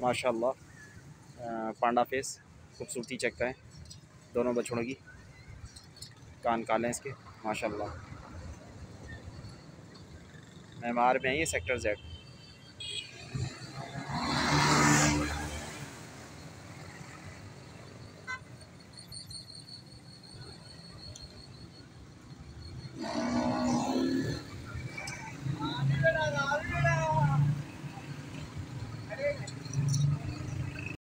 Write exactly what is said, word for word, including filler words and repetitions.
माशाल्लाह पांडा फेस, खूबसूरती चेक का है दोनों बछड़ों की। कान काले हैं इसके माशाल्लाह। मेमार में है ये सेक्टर जेड।